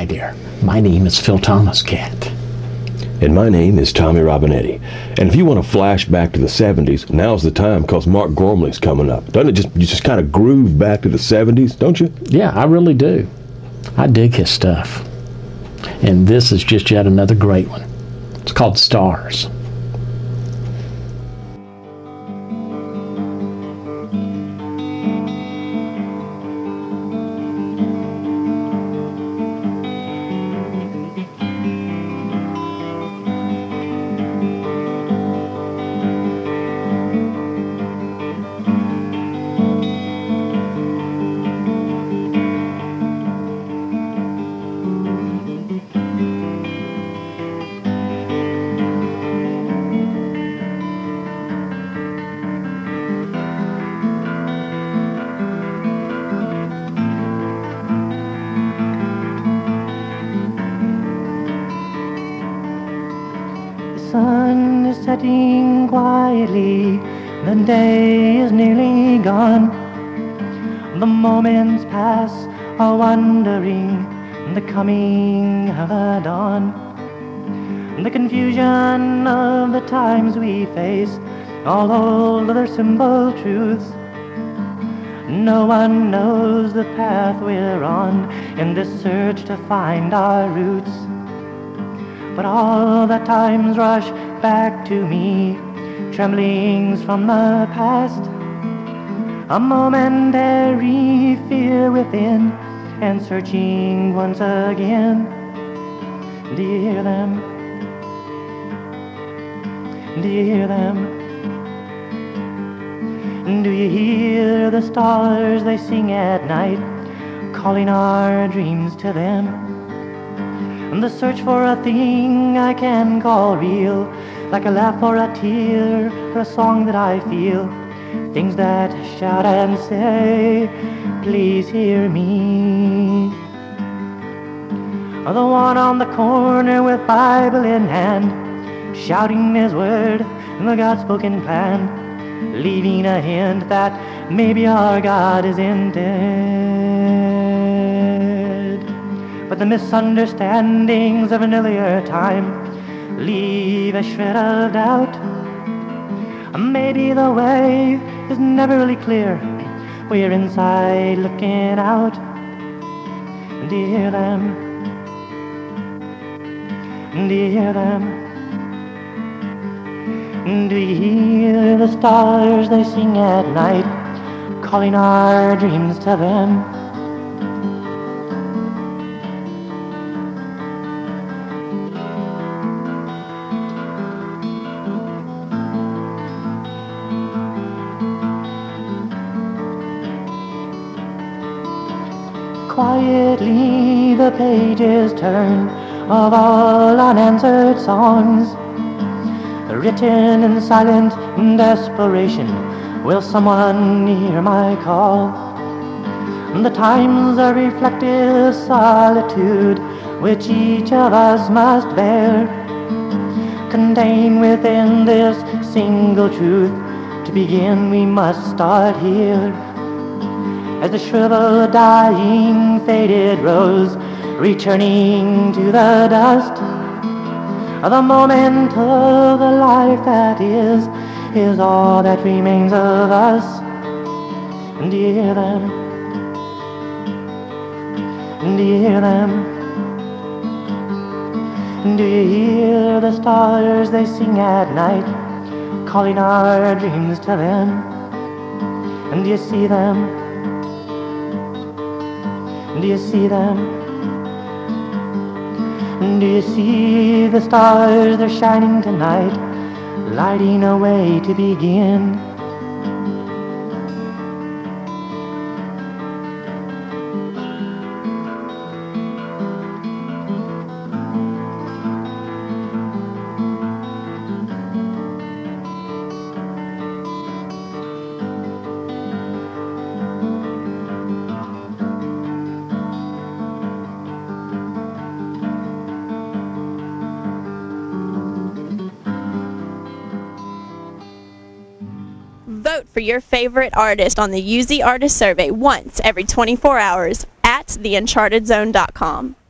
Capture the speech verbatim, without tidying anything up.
Hi there, my name is Phil Thomas Cat. And my name is Tommy Robinetti. And if you want to flash back to the seventies, now's the time because Mark Gormley's coming up. Doesn't it just, you just kind of groove back to the seventies, don't you? Yeah, I really do. I dig his stuff. And this is just yet another great one. It's called Stars. The sun is setting quietly, the day is nearly gone. The moments pass are wondering the coming of the dawn. The confusion of the times we face all hold their simple truths. No one knows the path we're on in this search to find our roots. But all the times rush back to me, tremblings from the past. A momentary fear within, and searching once again. Do you hear them? Do you hear them? Do you hear the stars they sing at night, calling our dreams to them? And the search for a thing I can call real, like a laugh or a tear, or a song that I feel. Things that shout and say, please hear me. The one on the corner with Bible in hand, shouting his word in the God-spoken plan, leaving a hint that maybe our God isn't dead. But the misunderstandings of an earlier time leave a shred of doubt. Maybe the way is never really clear, we're inside looking out. Do you hear them? Do you hear them? Do you hear the stars they sing at night, calling our dreams to them? Quietly the pages turn of all unanswered songs, written in silent desperation. Will someone hear my call? The times of reflective solitude which each of us must bear contain within this single truth. To begin we must start here. As the shriveled, dying, faded rose, returning to the dust, the moment of the life that is, is all that remains of us. Do you hear them? Do you hear them? Do you hear the stars they sing at night, calling our dreams to them? And do you see them? Do you see them? Do you see the stars, they're shining tonight, lighting a way to begin? Vote for your favorite artist on the U Z Artist Survey once every twenty-four hours at the uncharted zone dot com.